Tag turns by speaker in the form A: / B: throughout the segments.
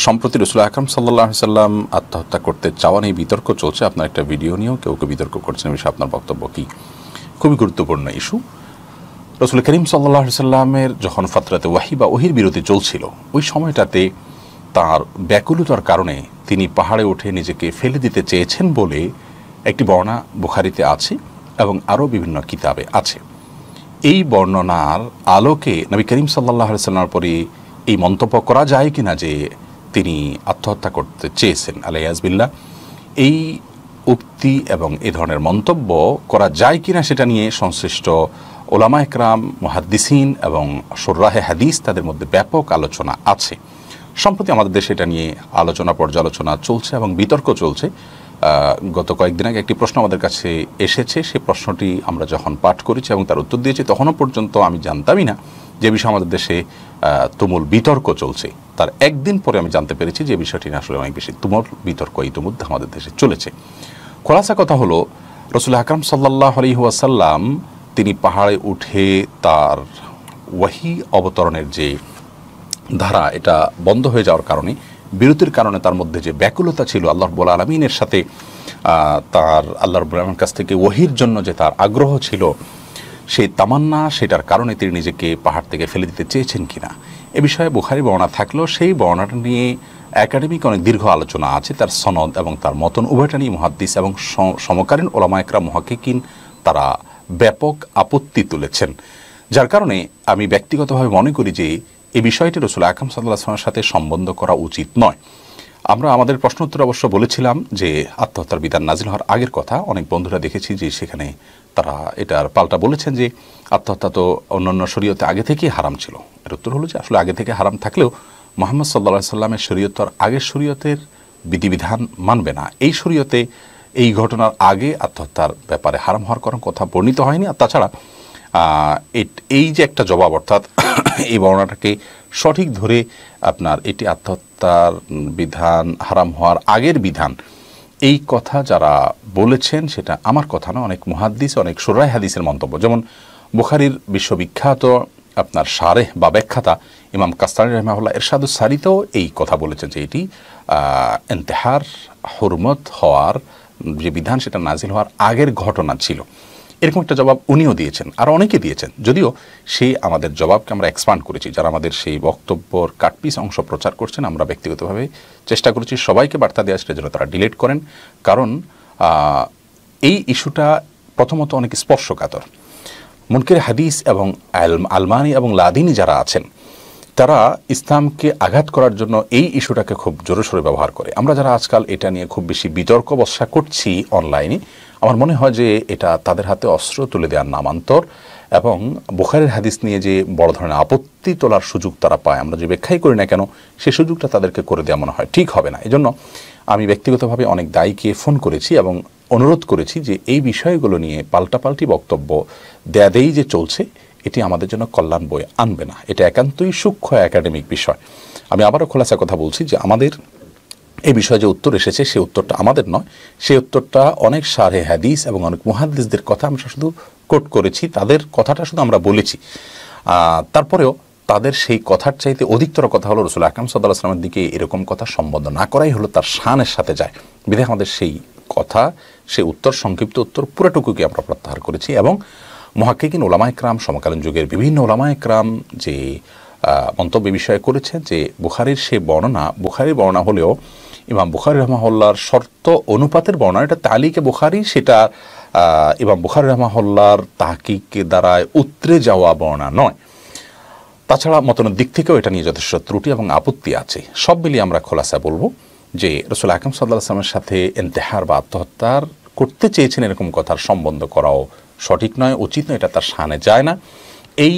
A: সম্প্রতি রাসূল আকরাম সাল্লাল্লাহু আলাইহি সাল্লাম আত্মহত্যা করতে চাওয়া নিয়ে বিতর্ক চলছে। আপনার একটা ভিডিও নিয়েও কেউ বিতর্ক করছেন, এই বিষয়ে আপনার বক্তব্য কী? খুবই গুরুত্বপূর্ণ ইস্যু। রাসূল করিম সাল্লাল্লাহু আলাইহি সাল্লামের যখন ফাতরাতে ওয়াহি বা ওহির বিরতি চলছিল, ওই সময়টাতে তার ব্যাকুলতার কারণে তিনি পাহাড়ে উঠে নিজেকে ফেলে দিতে চেয়েছেন বলে একটি বর্ণনা বুখারীতে আছে এবং আরও বিভিন্ন কিতাবে আছে। এই বর্ণনার আলোকে নবী করিম সাল্লাল্লাহু আলাইহি সাল্লামের পরে এই মন্তব্য করা যায় কিনা যে তিনি আত্মহত্যা করতে চেয়েছেন আলাইয়াজবিল্লাহ, এই উক্তি এবং এই ধরনের মন্তব্য করা যায় কিনা সেটা নিয়ে সংশ্লিষ্ট ওলামা একরাম, মুহাদ্দিসিন এবং শুররাহে হাদিস তাদের মধ্যে ব্যাপক আলোচনা আছে। সম্প্রতি আমাদের দেশে এটা নিয়ে আলোচনা পর্যালোচনা চলছে এবং বিতর্ক চলছে। গত কয়েকদিন আগে একটি প্রশ্ন আমাদের কাছে এসেছে, সেই প্রশ্নটি আমরা যখন পাঠ করেছি এবং তার উত্তর দিয়েছি, তখনও পর্যন্ত আমি জানতামই না যে বিষয়ে আমাদের দেশে তুমুল বিতর্ক চলছে। তার একদিন পরে আমি জানতে পেরেছি যে বিষয়টি আসলে অনেক বেশি তুমুল বিতর্ক ইতিমধ্যে আমাদের দেশে চলেছে। খোলাসা কথা হলো, রাসূল আকরাম সাল্লাল্লাহু আলাইহি ওয়াসাল্লাম তিনি পাহাড়ে উঠে তার ওয়াহি অবতরণের যে ধারা, এটা বন্ধ হয়ে যাওয়ার কারণে, বিরতির কারণে তার মধ্যে যে ব্যাকুলতা ছিল আল্লাহ রাব্বুল আলামিনের সাথে, তার আল্লাহ রাব্বুল আলামিনের কাছ থেকে ওয়াহির জন্য যে তার আগ্রহ ছিল, সেই তামান্না, সেটার কারণে তিনি নিজেকে পাহাড় থেকে ফেলে দিতে চেয়েছেন কিনা এ বিষয়ে বুখারী বর্ণনা থাকলেও সেই বর্ণনাটা নিয়ে একাডেমিক অনেক দীর্ঘ আলোচনা আছে। তার সনদ এবং তার মতন উভয়টা নিয়ে মুহাদ্দিস এবং সমকালীন ওলামা একরাম মুহাক্কিকিন তারা ব্যাপক আপত্তি তুলেছেন, যার কারণে আমি ব্যক্তিগতভাবে মনে করি যে এই বিষয়টি রাসূল আকরাম সাল্লাল্লাহু আলাইহি ওয়াসাল্লামের সাথে সম্বন্ধ করা উচিত নয়। আমরা আমাদের প্রশ্ন উত্তরে অবশ্য বলেছিলাম যে আত্মহত্যার বিধান নাজিল হওয়ার আগের কথা। অনেক বন্ধুরা দেখেছি যে সেখানে তারা এটার পাল্টা বলেছেন যে আত্মহত্যা তো অন্যান্য শরীয়তে আগে থেকেই হারাম ছিল। এর উত্তর হলো যে আসলে আগে থেকে হারাম থাকলেও মুহাম্মদ সাল্লাল্লাহু আলাইহি সাল্লামের শরীয়ত আর আগের শরীয়তের বিধিবিধান মানবে না। এই শরীয়তে এই ঘটনার আগে আত্মহত্যার ব্যাপারে হারাম হওয়ার কোনো কথা বর্ণিত হয়নি। আর তাছাড়া এই যে একটা জবাব, অর্থাৎ এই বর্ণনাটাকে সঠিক ধরে আপনার এটি আত্মহত্যার বিধান হারাম হওয়ার আগের বিধান, এই কথা যারা বলেছেন সেটা আমার কথা না, অনেক মুহাদ্দিস, অনেক শুররাহে হাদিসের মন্তব্য। যেমন বুখারীর বিশ্ববিখ্যাত আপনার শারেহ বা ব্যাখ্যাতা ইমাম কাস্তানী রাহিমাহুল্লাহ ইরশাদুস সারিতেও এই কথা বলেছেন যে এটি ইন্তেহার হুরমত হওয়ার যে বিধান, সেটা নাজিল হওয়ার আগের ঘটনা ছিল। এরকম একটা জবাব উনিও দিয়েছেন, আর অনেকে দিয়েছেন, যদিও সেই আমাদের জবাবকে আমরা এক্সপান্ড করেছি। যারা আমাদের সেই বক্তব্যর কাটপিস অংশ প্রচার করছেন, আমরা ব্যক্তিগতভাবে চেষ্টা করেছি সবাইকে বার্তা দেওয়ার জন্য তারা ডিলিট করেন, কারণ এই ইস্যুটা প্রথমত অনেক স্পর্শকাতর। মুনকির হাদিস এবং আলমানি এবং লাদিনী যারা আছেন, তারা ইসলামকে আঘাত করার জন্য এই ইস্যুটাকে খুব জোরে সোরে ব্যবহার করে। আমরা যারা আজকাল এটা নিয়ে খুব বেশি বিতর্ক বর্ষা করছি অনলাইনে, আমার মনে হয় যে এটা তাদের হাতে অস্ত্র তুলে দেওয়ার নামান্তর, এবং বুখারীর হাদিস নিয়ে যে বড় ধরনের আপত্তি তোলার সুযোগ তারা পায়, আমরা যে ব্যাখ্যাই করি না কেন, সেই সুযোগটা তাদেরকে করে দেওয়া মনে হয় ঠিক হবে না। এজন্য আমি ব্যক্তিগতভাবে অনেক দায়ীকে ফোন করেছি এবং অনুরোধ করেছি যে এই বিষয়গুলো নিয়ে পাল্টাপাল্টি বক্তব্য দেয়াদেই যে চলছে, এটি আমাদের জন্য কল্যাণ বয়ে আনবে না। এটা একান্তই সূক্ষ্ম একাডেমিক বিষয়। আমি আবারও খোলাসা কথা বলছি যে আমাদের এই বিষয়ে যে উত্তর এসেছে, সেই উত্তরটা আমাদের নয়, সেই উত্তরটা অনেক শারহে হাদিস এবং অনেক মুহাদ্দিসদের কথা আমরা শুধু কোট করেছি, তাদের কথাটা শুধু আমরা বলেছি। তারপরেও তাদের সেই কথার চাইতে অধিকতর কথা হলো রাসূল আকরাম সাল্লাল্লাহু আলাইহি ওয়াসাল্লামের দিকে এরকম কথা সম্বোধন না করাই হলো তার শানের সাথে যায়। বিধায় আমাদের সেই কথা, সেই উত্তর, সংক্ষিপ্ত উত্তর পুরোটুকুকে আমরা প্রত্যাহার করেছি। এবং মুহাক্কিকিন ওলামা একরাম, সমকালীন যুগের বিভিন্ন ওলামা একরাম যে মন্তব্য বিষয়ে করেছেন যে বুখারীর সেই বর্ণনা, বুখারীর বর্ণনা হলেও ইমাম বুখারী রাহিমাহুল্লাহর শর্ত অনুপাতের বর্ণনা, এটা তালিকে বুখারী, সেটা ইমাম বুখারী রাহিমাহুল্লাহর তাহকিকের দ্বারায় উতরে যাওয়া বর্ণনা নয়। তাছাড়া মতনের দিক থেকেও এটা নিয়ে যথেষ্ট ত্রুটি এবং আপত্তি আছে। সব মিলিয়ে আমরা খোলাসা বলবো যে রাসূল আকরাম সাল্লাল্লাহু আলাইহি ওয়াসাল্লামের সাথে ইন্তেহার বা আত্মহত্যার করতে চেয়েছেন এরকম কথার সম্বন্ধ করাও সঠিক নয়, উচিত নয়, এটা তার শানে যায় না। এই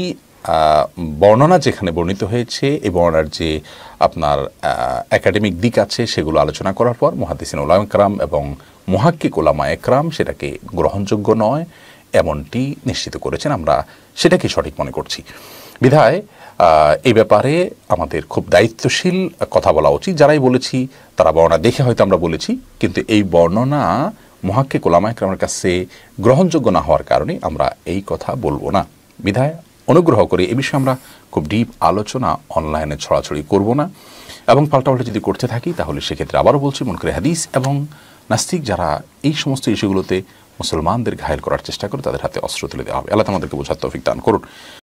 A: বর্ণনা যেখানে বর্ণিত হয়েছে, এই বর্ণনার যে আপনার একাডেমিক দিক আছে, সেগুলো আলোচনা করার পর মুহাদ্দিসিন উলামা একরাম এবং মুহাক্কিক উলামা একরাম সেটাকে গ্রহণযোগ্য নয় এমনটি নিশ্চিত করেছেন। আমরা সেটাকে সঠিক মনে করছি। বিধায় এই ব্যাপারে আমাদের খুব দায়িত্বশীল কথা বলা উচিত। যারাই বলেছি তারা বর্ণনা দেখে হয়তো আমরা বলেছি, কিন্তু এই বর্ণনা মুহাক্কিক উলামা একরামের কাছে গ্রহণযোগ্য না হওয়ার কারণে আমরা এই কথা বলবো না। বিধায় অনুগ্রহ করে এ বিষয়ে আমরা খুব ডিপ আলোচনা অনলাইনে ছড়াছড়ি করব না। এবং পাল্টাপাল্টি যদি করতে থাকি তাহলে সেক্ষেত্রে আবারও বলছি মুনকারে হাদিস এবং নাস্তিক যারা এই সমস্ত ইস্যুগুলোতে মুসলমানদের ঘায়েল করার চেষ্টা করে তাদের হাতে অস্ত্র তুলে দেওয়া হবে। আল্লাহ আমাদেরকে বোঝার তৌফিক দান করুন।